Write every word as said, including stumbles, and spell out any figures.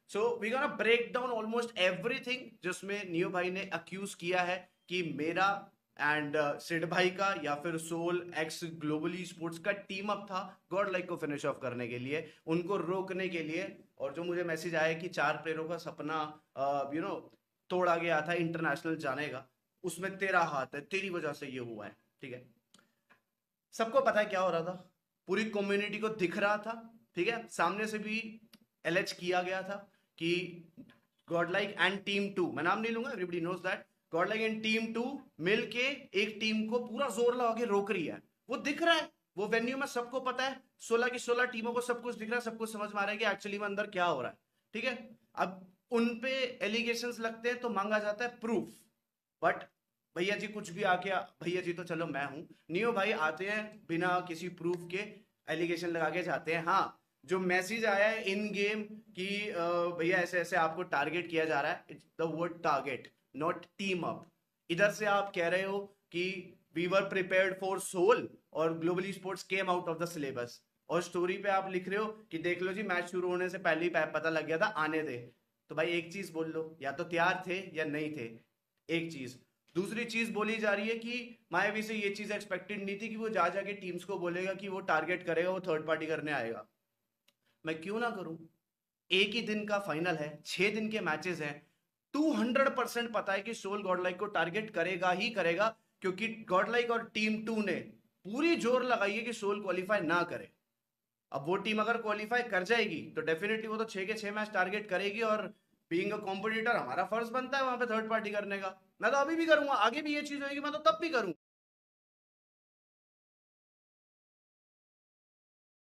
So we gonna break down almost everything जिसमें Neo भाई ने अक्यूज किया है कि मेरा एंड सिड भाई का या फिर सोल एक्स ग्लोबली स्पोर्ट्स का टीम अप था गॉड लाइक को फिनिश ऑफ करने के लिए, उनको रोकने के लिए। और जो मुझे मैसेज आया कि चार प्लेयरों का सपना यू नो तोड़ा गया था इंटरनेशनल जाने का, उसमें तेरा हाथ है, तेरी वजह से ये हुआ है। ठीक है, सबको पता है क्या हो रहा था, पूरी कम्युनिटी को दिख रहा था। ठीक है, सामने से भी एलेज किया गया था कि गॉडलाइक एंड टीम टू, मैं नाम नहीं लूंगा, everybody knows that Godlike and team two मिलके एक टीम को पूरा जोर लगा के रोक रही है। वो दिख रहा है, वो वेन्यू में सबको पता है, सोलह की सोलह टीमों को सब कुछ दिख रहा है, सब कुछ समझ में आ रहा है कि एक्चुअली में अंदर क्या हो रहा है। ठीक है, अब उन पे एलिगेशंस लगते हैं तो मांगा जाता है प्रूफ। बट भैया जी कुछ भी आके, भैया जी तो चलो मैं हूं, नियो भाई आते हैं बिना किसी प्रूफ के एलिगेशन लगा के जाते हैं। हाँ, जो मैसेज आया है इन गेम कि भैया ऐसे ऐसे आपको टारगेट किया जा रहा है, it's the word target not team up. इधर से आप कह रहे हो कि we were prepared for Soul और globally sports came out of the syllabus, और स्टोरी पे आप लिख रहे हो कि देख लो जी मैच शुरू होने से पहले ही पता लग गया था, आने दे। तो भाई एक चीज बोल लो, या तो तैयार थे या नहीं थे, एक चीज। दूसरी चीज बोली जा रही है कि मायावी से ये चीज एक्सपेक्टेड नहीं थी कि वो जा जाके टीम्स को बोलेगा कि वो टारगेट करेगा, वो थर्ड पार्टी करने आएगा। मैं क्यों ना करूं, एक ही दिन का फाइनल है, छह दिन के मैचेस हैं, टू हंड्रेड परसेंट पता है कि सोल गॉडलाइक को टारगेट करेगा ही करेगा, क्योंकि गॉडलाइक और टीम टू ने पूरी जोर लगाई है कि सोल क्वालिफाई ना करे। अब वो टीम अगर क्वालिफाई कर जाएगी तो डेफिनेटली वो तो छह के छह मैच टारगेट करेगी, और बीइंग अ कॉम्पिटिटर हमारा फर्ज बनता है वहां पे थर्ड पार्टी करने का। मैं तो अभी भी करूंगा, आगे भी ये चीज होगी, मैं तो तब भी करूंगा।